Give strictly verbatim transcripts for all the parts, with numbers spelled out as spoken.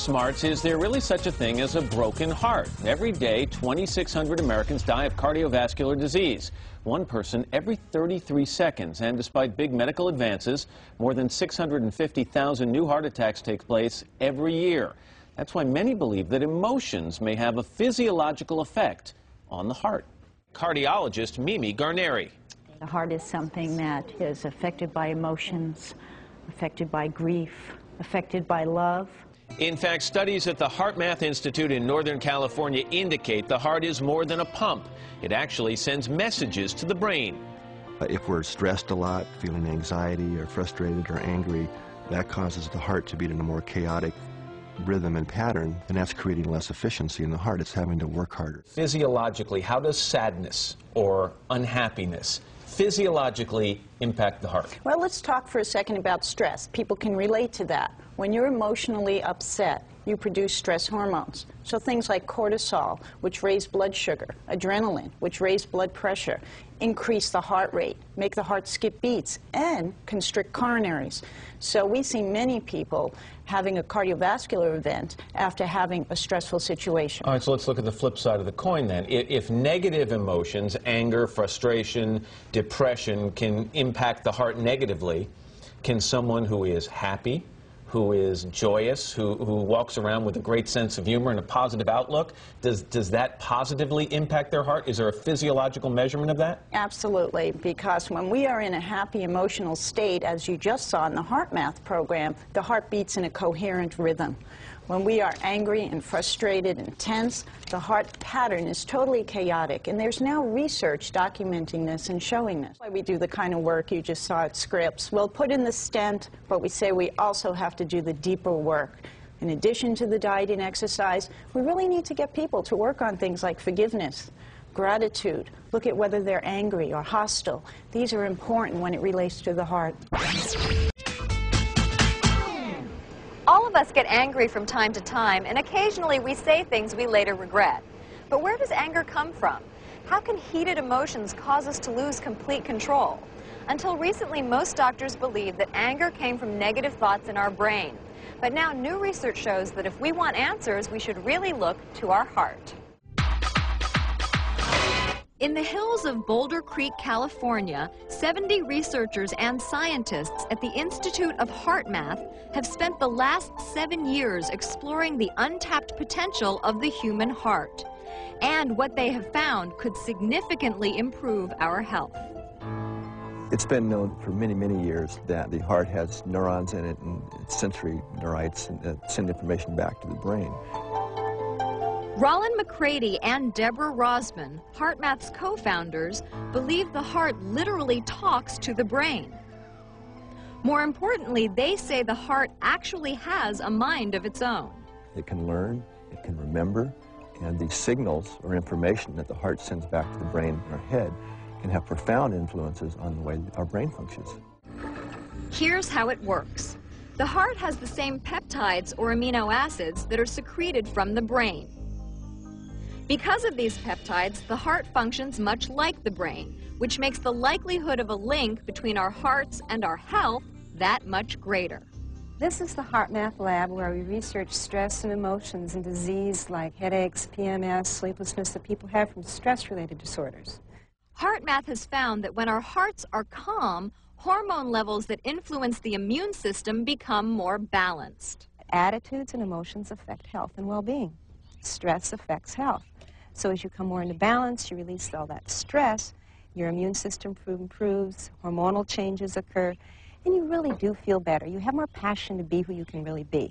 smarts, is there really such a thing as a broken heart? Every day, twenty-six hundred Americans die of cardiovascular disease. One person every thirty-three seconds. And despite big medical advances, more than six hundred fifty thousand new heart attacks take place every year. That's why many believe that emotions may have a physiological effect on the heart. Cardiologist Mimi Garneri. The heart is something that is affected by emotions, affected by grief, affected by love. In fact, studies at the HeartMath Institute in Northern California indicate the heart is more than a pump. It actually sends messages to the brain. If we're stressed a lot, feeling anxiety or frustrated or angry, that causes the heart to beat in a more chaotic rhythm and pattern, and that's creating less efficiency in the heart. It's having to work harder. Physiologically, how does sadness or unhappiness physiologically impact the heart? Well, let's talk for a second about stress. People can relate to that. When you're emotionally upset, you produce stress hormones. So things like cortisol, which raise blood sugar, adrenaline, which raise blood pressure, increase the heart rate, make the heart skip beats, and constrict coronaries. So we see many people having a cardiovascular event after having a stressful situation. All right, so let's look at the flip side of the coin then. If, if negative emotions, anger, frustration, depression, can impact the heart negatively, can someone who is happy, who is joyous, who, who walks around with a great sense of humor and a positive outlook, does, does that positively impact their heart? Is there a physiological measurement of that? Absolutely, because when we are in a happy emotional state, as you just saw in the HeartMath program, the heart beats in a coherent rhythm. When we are angry and frustrated and tense, the heart pattern is totally chaotic, and there's now research documenting this and showing this. That's why we do the kind of work you just saw at Scripps. We'll put in the stent, but we say we also have to do the deeper work. In addition to the diet and exercise, we really need to get people to work on things like forgiveness, gratitude, look at whether they're angry or hostile. These are important when it relates to the heart. All of us get angry from time to time, and occasionally we say things we later regret. But where does anger come from? How can heated emotions cause us to lose complete control? Until recently, most doctors believed that anger came from negative thoughts in our brain. But now new research shows that if we want answers, we should really look to our heart. In the hills of Boulder Creek, California, seventy researchers and scientists at the Institute of HeartMath have spent the last seven years exploring the untapped potential of the human heart. And what they have found could significantly improve our health. It's been known for many, many years that the heart has neurons in it and sensory neurites that send information back to the brain. Rollin McCready and Deborah Rosman, HeartMath's co-founders, believe the heart literally talks to the brain. More importantly, they say the heart actually has a mind of its own. It can learn, it can remember, and these signals or information that the heart sends back to the brain in our head can have profound influences on the way our brain functions. Here's how it works. The heart has the same peptides or amino acids that are secreted from the brain. Because of these peptides, the heart functions much like the brain, which makes the likelihood of a link between our hearts and our health that much greater. This is the HeartMath lab where we research stress and emotions and disease like headaches, P M S, sleeplessness that people have from stress-related disorders. HeartMath has found that when our hearts are calm, hormone levels that influence the immune system become more balanced. Attitudes and emotions affect health and well-being. Stress affects health. So as you come more into balance, you release all that stress, your immune system improves, hormonal changes occur, and you really do feel better. You have more passion to be who you can really be.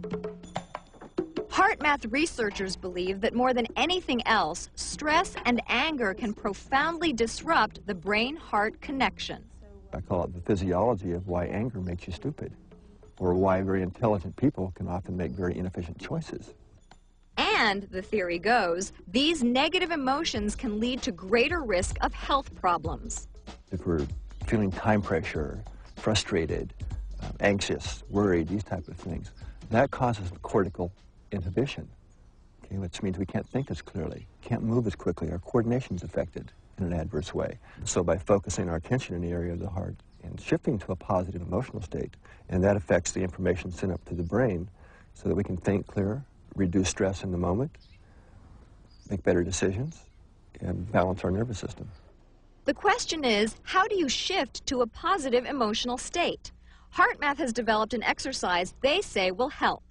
HeartMath researchers believe that more than anything else, stress and anger can profoundly disrupt the brain-heart connection. I call it the physiology of why anger makes you stupid, or why very intelligent people can often make very inefficient choices. And, the theory goes, these negative emotions can lead to greater risk of health problems. If we're feeling time pressure, frustrated, uh, anxious, worried, these type of things, that causes cortical inhibition, okay, which means we can't think as clearly, can't move as quickly, our coordination's affected in an adverse way. So by focusing our attention in the area of the heart and shifting to a positive emotional state, and that affects the information sent up to the brain, so that we can think clearer, reduce stress in the moment, make better decisions, and balance our nervous system. The question is, how do you shift to a positive emotional state? HeartMath has developed an exercise they say will help.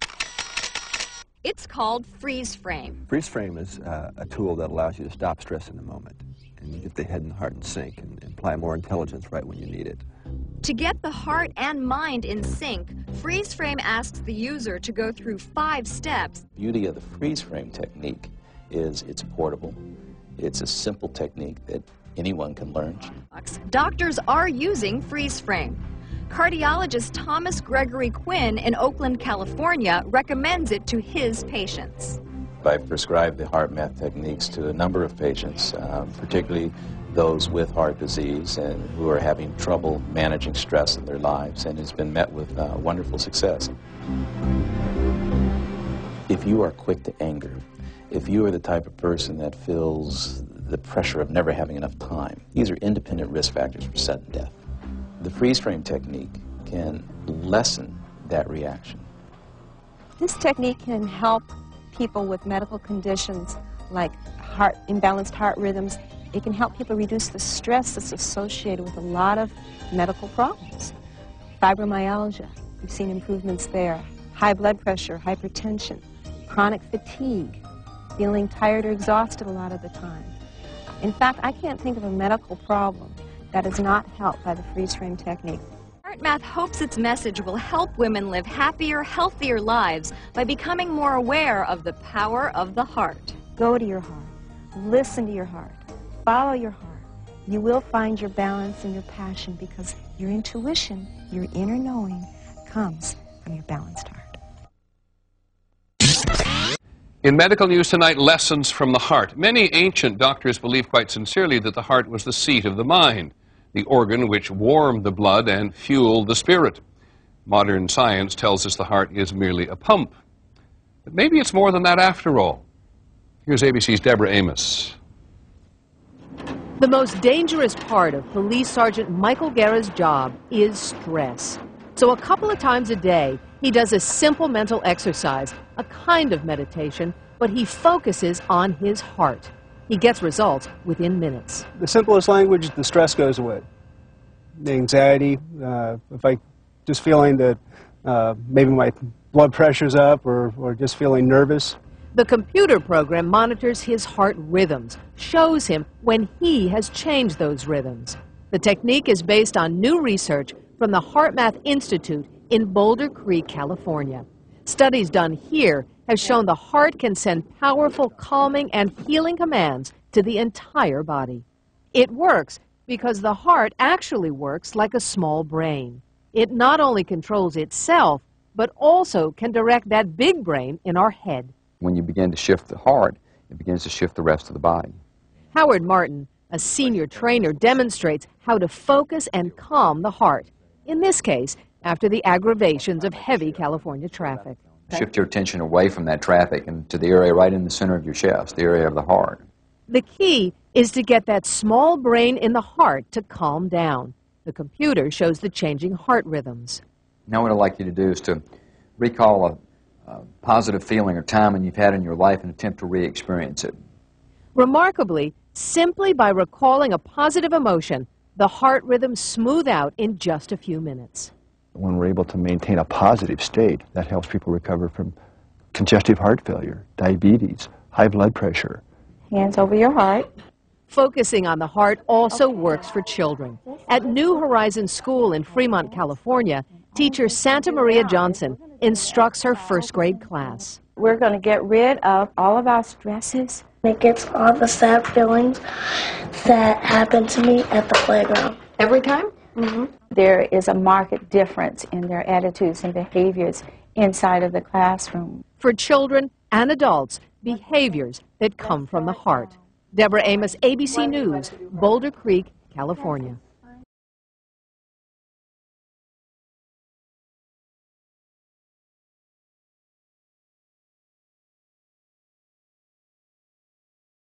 It's called Freeze Frame. Freeze Frame is uh, a tool that allows you to stop stress in the moment and you get the head and heart in sync and, and apply more intelligence right when you need it. To get the heart and mind in sync, Freeze Frame asks the user to go through five steps. The beauty of the freeze frame technique is it's portable. It's a simple technique that anyone can learn. Doctors are using Freeze Frame. Cardiologist Thomas Gregory Quinn in Oakland, California recommends it to his patients. I've prescribed the HeartMath techniques to a number of patients, um, particularly those with heart disease and who are having trouble managing stress in their lives, and has been met with uh, wonderful success. If you are quick to anger, if you are the type of person that feels the pressure of never having enough time, these are independent risk factors for sudden death. The freeze frame technique can lessen that reaction. This technique can help people with medical conditions like heart, imbalanced heart rhythms. It can help people reduce the stress that's associated with a lot of medical problems. Fibromyalgia, we've seen improvements there. High blood pressure, hypertension, chronic fatigue, feeling tired or exhausted a lot of the time. In fact, I can't think of a medical problem that is not helped by the freeze frame technique. HeartMath hopes its message will help women live happier, healthier lives by becoming more aware of the power of the heart. Go to your heart. Listen to your heart. Follow your heart. You will find your balance and your passion because your intuition, your inner knowing, comes from your balanced heart. In medical news tonight, lessons from the heart. Many ancient doctors believed quite sincerely that the heart was the seat of the mind, the organ which warmed the blood and fueled the spirit. Modern science tells us the heart is merely a pump. But maybe it's more than that after all. Here's A B C's Deborah Amos. The most dangerous part of Police Sergeant Michael Guerra's job is stress. So a couple of times a day, he does a simple mental exercise, a kind of meditation, but he focuses on his heart. He gets results within minutes. The simplest language, the stress goes away. The anxiety, uh, if I just feeling that uh, maybe my blood pressure's up or, or just feeling nervous. The computer program monitors his heart rhythms, shows him when he has changed those rhythms. The technique is based on new research from the HeartMath Institute in Boulder Creek, California. Studies done here have shown the heart can send powerful calming and healing commands to the entire body. It works because the heart actually works like a small brain. It not only controls itself, but also can direct that big brain in our head. When you begin to shift the heart, it begins to shift the rest of the body. Howard Martin, a senior trainer, demonstrates how to focus and calm the heart. In this case, after the aggravations of heavy California traffic. Shift your attention away from that traffic and to the area right in the center of your chest, the area of the heart. The key is to get that small brain in the heart to calm down. The computer shows the changing heart rhythms. Now what I'd like you to do is to recall a Uh, positive feeling or timing you've had in your life and attempt to re-experience it. Remarkably, simply by recalling a positive emotion, the heart rhythms smooth out in just a few minutes. When we're able to maintain a positive state, that helps people recover from congestive heart failure, diabetes, high blood pressure. Hands over your heart. Focusing on the heart also works for children. At New Horizons School in Fremont, California, teacher Santa Maria Johnson instructs her first grade class. We're going to get rid of all of our stresses. It gets all the sad feelings that happen to me at the playground. Every time? Mm-hmm. There is a marked difference in their attitudes and behaviors inside of the classroom. For children and adults, behaviors that come from the heart. Deborah Amos, A B C News, Boulder Creek, California.